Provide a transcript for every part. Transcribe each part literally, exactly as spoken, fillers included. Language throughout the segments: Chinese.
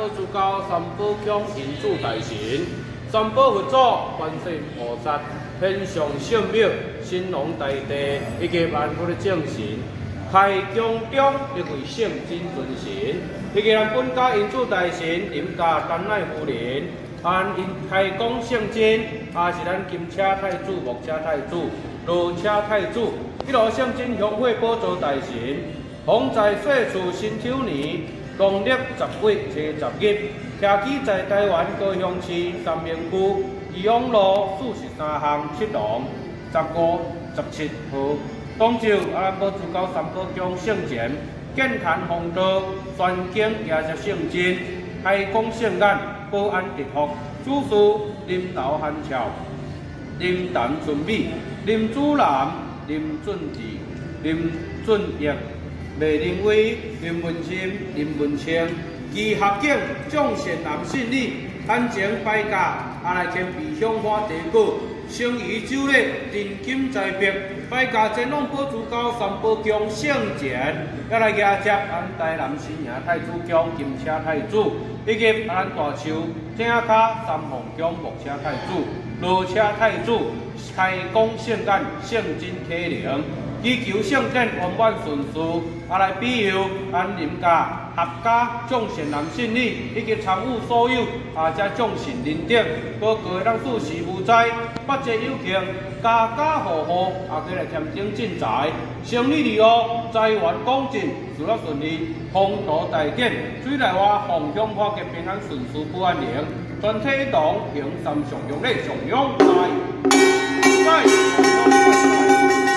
宝珠高三宝宫银主大神，三宝佛祖、观世音菩萨、天上圣庙、神龙大帝以及万佛的正神，开宫中一位圣真尊神，以及咱本家银主大神林家丹乃夫人，按因开宫圣真，也是咱金车太子、木车太子、罗车太子，一路圣真香火宝座大神，同在岁处辛丑年。 农历十月初十日，徛起在台湾高雄市三明区义永路四十三巷七弄十五、十七号。当就阿宝珠高三宝宫圣前，建坛弘道，宣经也是圣真，开工圣眼，保安直福，主事林头汉朝、林淡纯美、林祖蓝、林俊志、林俊业。 魏林威、林文心、林文清，其合境众善男信女，坦诚拜驾，也来牵鼻香花茶果，生于酒礼，人金在别，拜驾前往宝珠高三宝宫圣前，也来迎接咱台南新营太子宫金车太子，以及咱大树正卡三凤宫木车太子、罗车太子，开工圣眼，圣真体灵。 祈求圣典圆满顺遂，也来庇佑咱林家合家众善男信女，以及参与所有啊遮众善人等，各个咱事事无灾，八节有庆，家家户户啊过来添丁进财，生意利哦，财源广进，事业顺利，风土大典，水内外红香花结平安顺遂不安宁，全体一同平三上用礼上用来，来。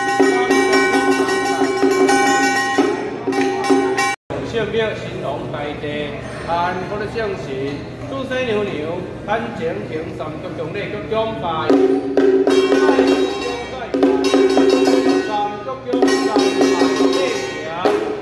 圣庙神龙大帝，安佛的圣神，祖先娘娘，坦诚平三各种礼各种拜，三各种三拜礼名。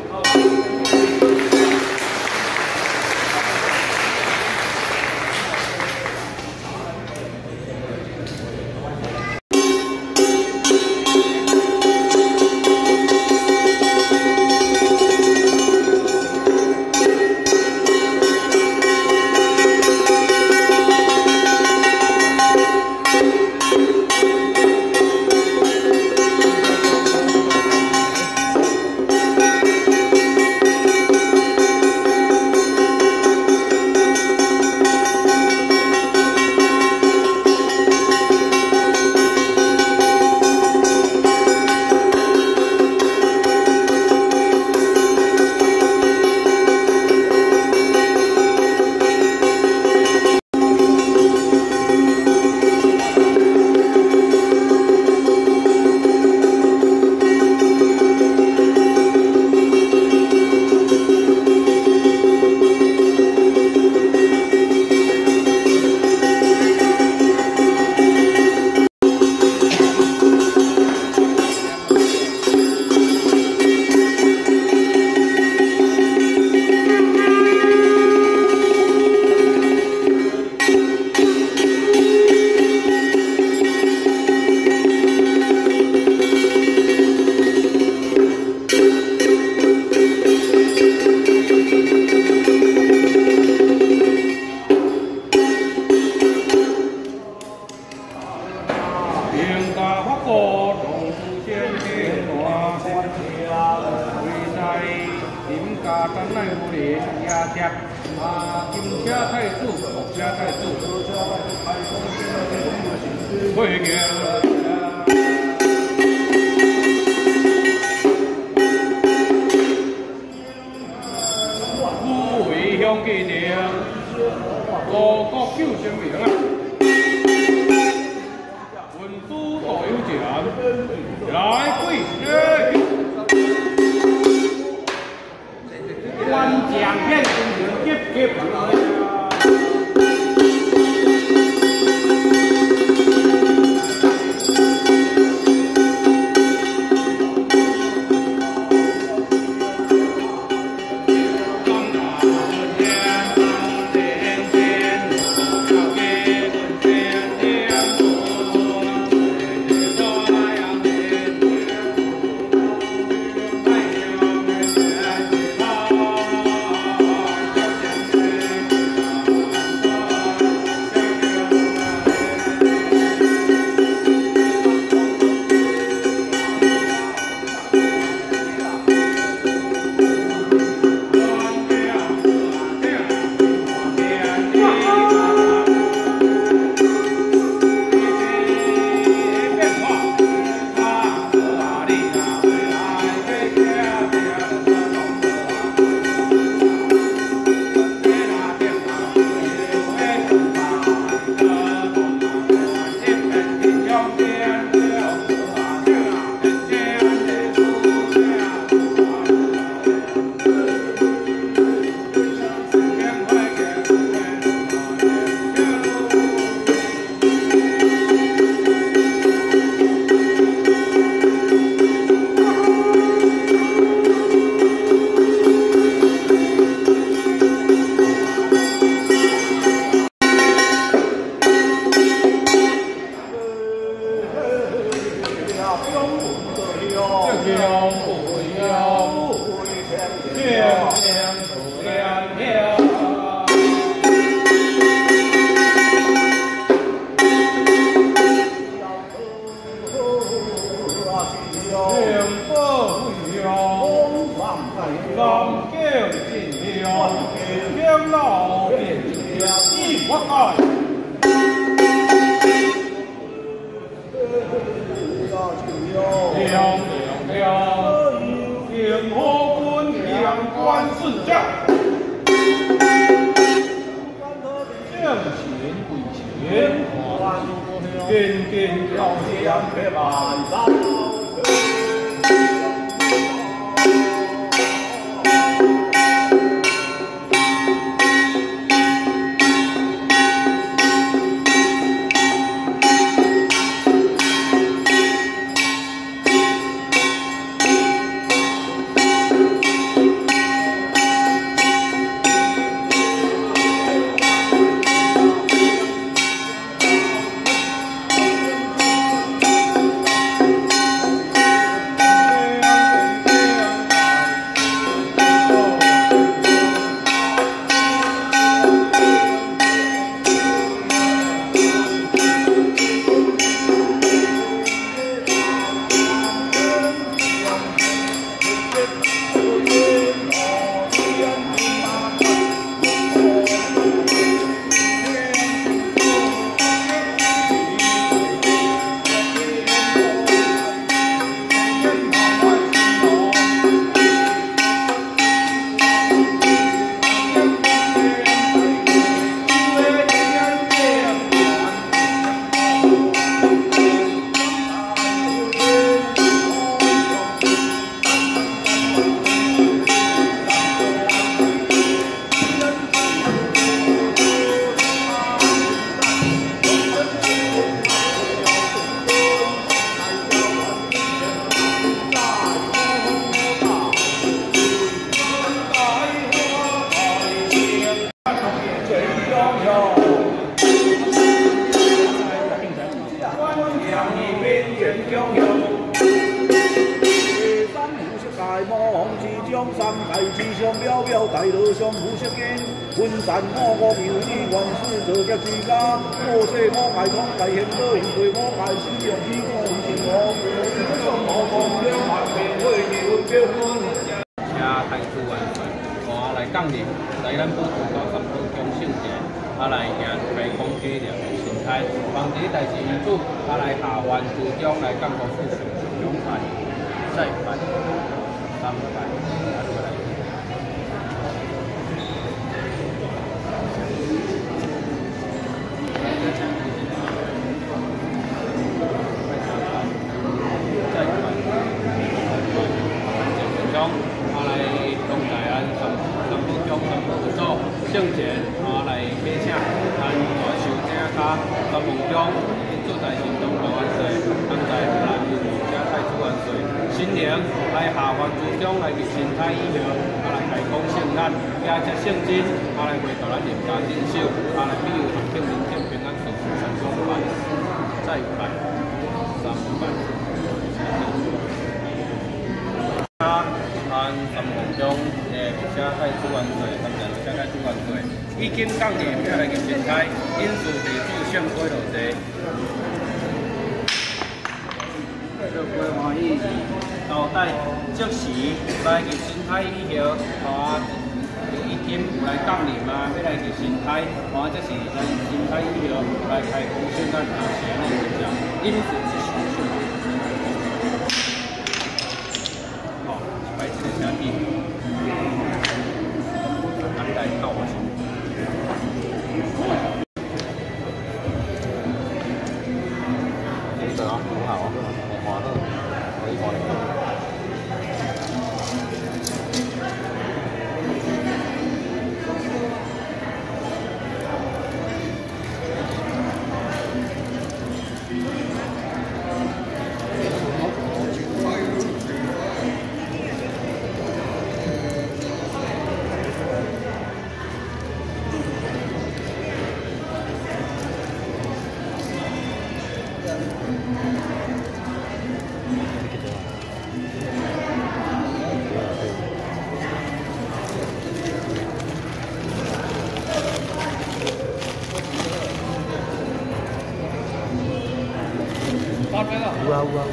有啊有啊。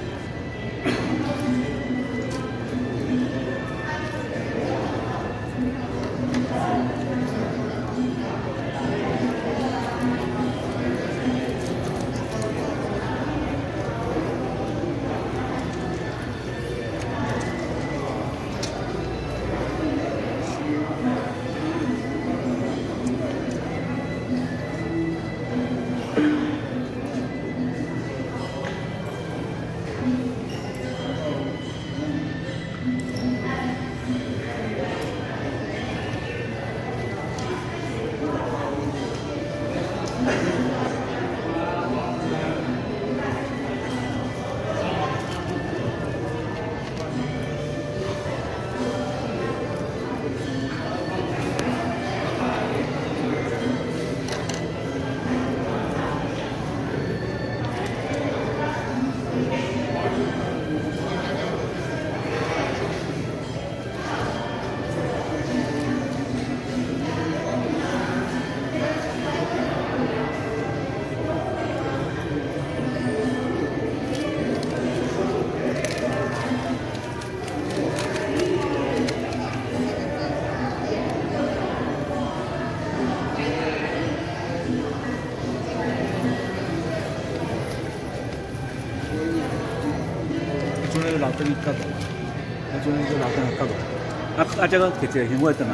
老跟你搞的，我种个老跟搞的，啊啊，这个直接香味转来。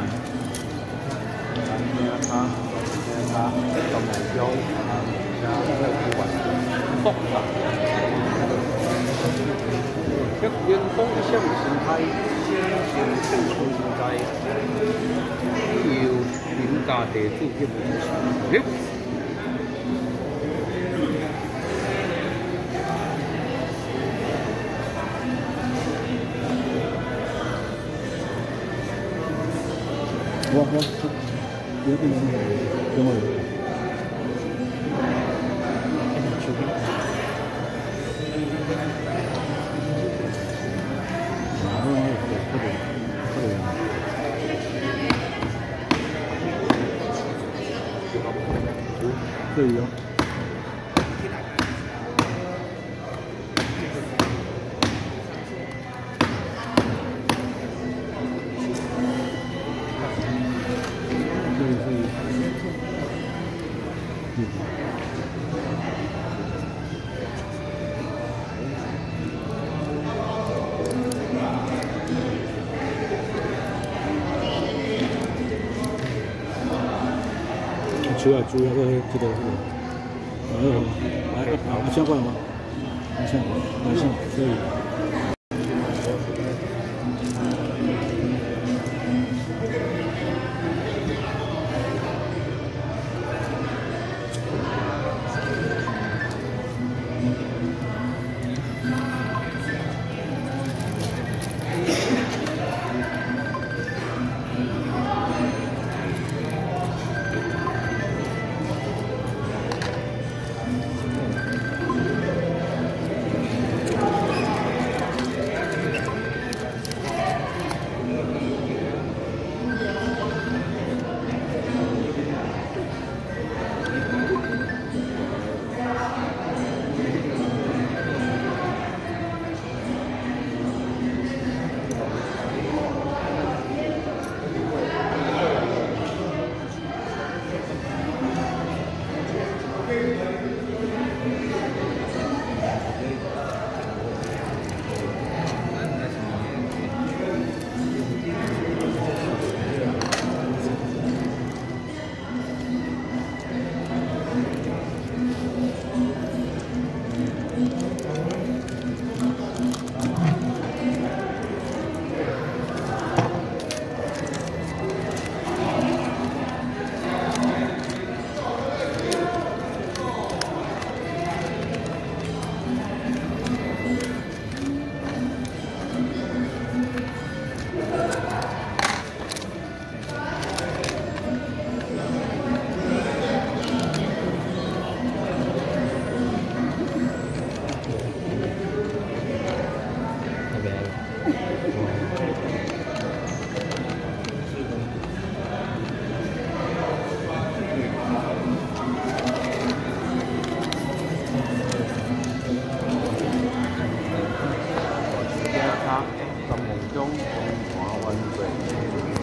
啊，啊，咁嚟有啊，即係以為福啊，一元風向前睇，先先存在，要點價地主嘅本事。我我有点有没有？可以哦。主要主要个这个这个，然后来啊，先过来吗？先，来先可以。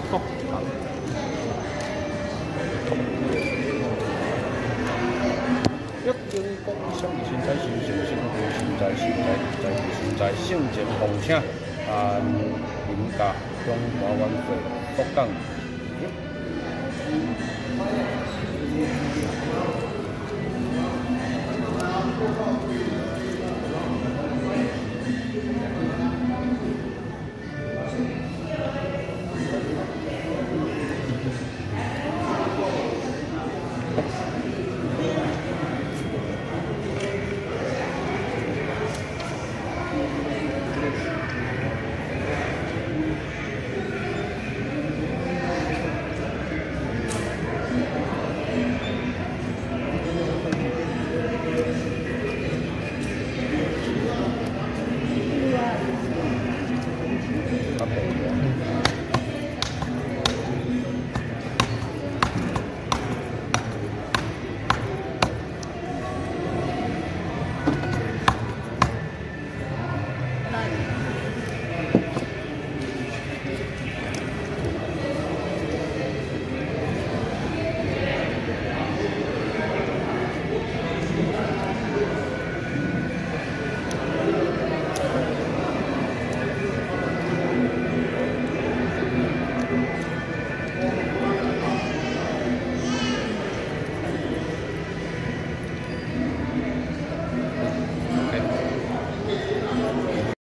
国行。一经国上现在新成新会，现在现在在现在圣前奉请啊，林家中华万岁，国港。